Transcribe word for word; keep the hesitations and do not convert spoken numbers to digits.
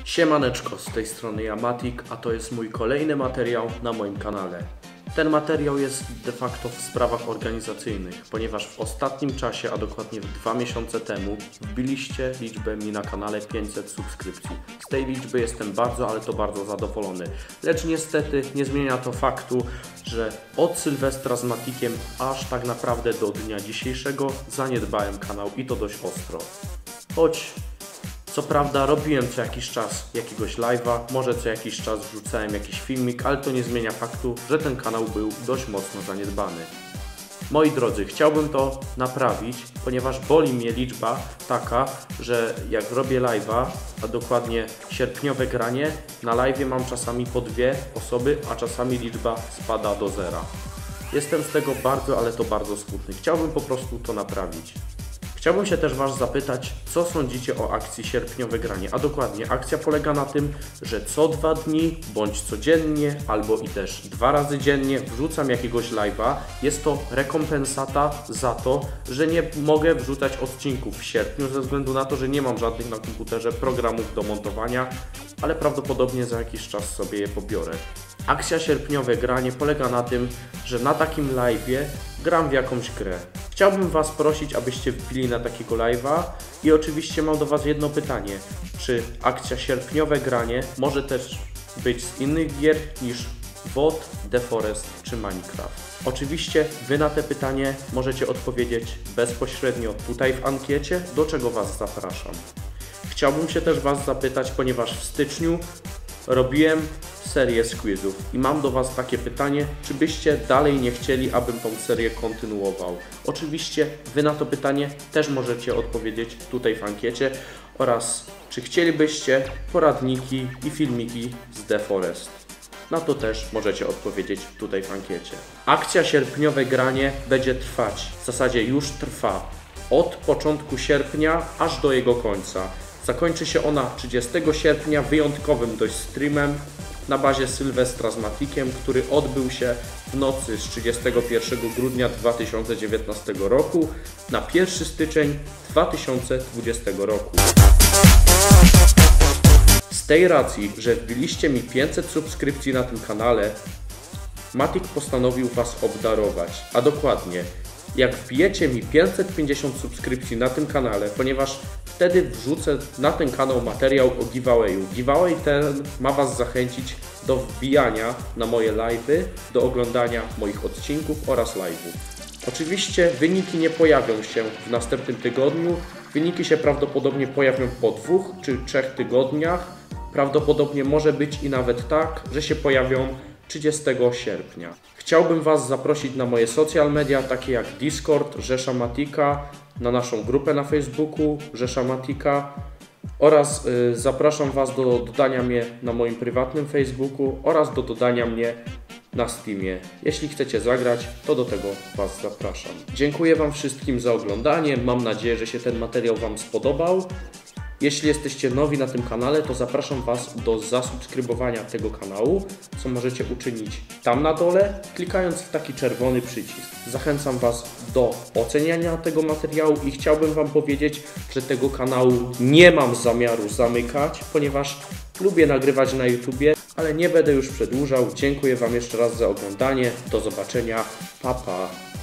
Siemaneczko, z tej strony ja Matik, a to jest mój kolejny materiał na moim kanale. Ten materiał jest de facto w sprawach organizacyjnych, ponieważ w ostatnim czasie, a dokładnie dwa miesiące temu, wbiliście liczbę mi na kanale pięćset subskrypcji. Z tej liczby jestem bardzo, ale to bardzo zadowolony. Lecz niestety nie zmienia to faktu, że od Sylwestra z Matikiem aż tak naprawdę do dnia dzisiejszego zaniedbałem kanał i to dość ostro. Choć co prawda robiłem co jakiś czas jakiegoś live'a, może co jakiś czas wrzucałem jakiś filmik, ale to nie zmienia faktu, że ten kanał był dość mocno zaniedbany. Moi drodzy, chciałbym to naprawić, ponieważ boli mnie liczba taka, że jak robię live'a, a dokładnie sierpniowe granie, na live'ie mam czasami po dwie osoby, a czasami liczba spada do zera. Jestem z tego bardzo, ale to bardzo smutny. Chciałbym po prostu to naprawić. Chciałbym się też Was zapytać, co sądzicie o akcji Sierpniowe Granie, a dokładnie akcja polega na tym, że co dwa dni, bądź codziennie, albo i też dwa razy dziennie wrzucam jakiegoś live'a. Jest to rekompensata za to, że nie mogę wrzucać odcinków w sierpniu, ze względu na to, że nie mam żadnych na komputerze programów do montowania, ale prawdopodobnie za jakiś czas sobie je pobiorę. Akcja Sierpniowe Granie polega na tym, że na takim live'ie gram w jakąś grę. Chciałbym Was prosić, abyście wbili na takiego live'a i oczywiście mam do Was jedno pytanie. Czy akcja Sierpniowe Granie może też być z innych gier niż W O D, The Forest czy Minecraft? Oczywiście Wy na te pytanie możecie odpowiedzieć bezpośrednio tutaj w ankiecie, do czego Was zapraszam. Chciałbym się też Was zapytać, ponieważ w styczniu robiłem serię z quizów i mam do Was takie pytanie, czy byście dalej nie chcieli, abym tą serię kontynuował? Oczywiście Wy na to pytanie też możecie odpowiedzieć tutaj w ankiecie oraz czy chcielibyście poradniki i filmiki z The Forest? Na to też możecie odpowiedzieć tutaj w ankiecie. Akcja Sierpniowe Granie będzie trwać, w zasadzie już trwa, od początku sierpnia aż do jego końca. Zakończy się ona trzydziestego sierpnia wyjątkowym dość streamem na bazie Sylwestra z Matikiem, który odbył się w nocy z trzydziestego pierwszego grudnia dwa tysiące dziewiętnastego roku na pierwszy styczeń dwa tysiące dwudziestego roku. Z tej racji, że wbiliście mi pięćset subskrypcji na tym kanale, Matik postanowił Was obdarować, a dokładnie jak wbijecie mi pięćset pięćdziesiąt subskrypcji na tym kanale, ponieważ wtedy wrzucę na ten kanał materiał o giveawayu. Giveaway ten ma Was zachęcić do wbijania na moje live'y, do oglądania moich odcinków oraz live'ów. Oczywiście wyniki nie pojawią się w następnym tygodniu, wyniki się prawdopodobnie pojawią po dwóch czy trzech tygodniach. Prawdopodobnie może być i nawet tak, że się pojawią trzydziestego sierpnia. Chciałbym Was zaprosić na moje social media, takie jak Discord, Rzesza Matika, na naszą grupę na Facebooku, Rzesza Matika oraz y, zapraszam Was do dodania mnie na moim prywatnym Facebooku oraz do dodania mnie na Steamie. Jeśli chcecie zagrać, to do tego Was zapraszam. Dziękuję Wam wszystkim za oglądanie, mam nadzieję, że się ten materiał Wam spodobał. Jeśli jesteście nowi na tym kanale, to zapraszam Was do zasubskrybowania tego kanału, co możecie uczynić tam na dole, klikając w taki czerwony przycisk. Zachęcam Was do oceniania tego materiału i chciałbym Wam powiedzieć, że tego kanału nie mam zamiaru zamykać, ponieważ lubię nagrywać na YouTubie, ale nie będę już przedłużał. Dziękuję Wam jeszcze raz za oglądanie. Do zobaczenia. Pa, pa.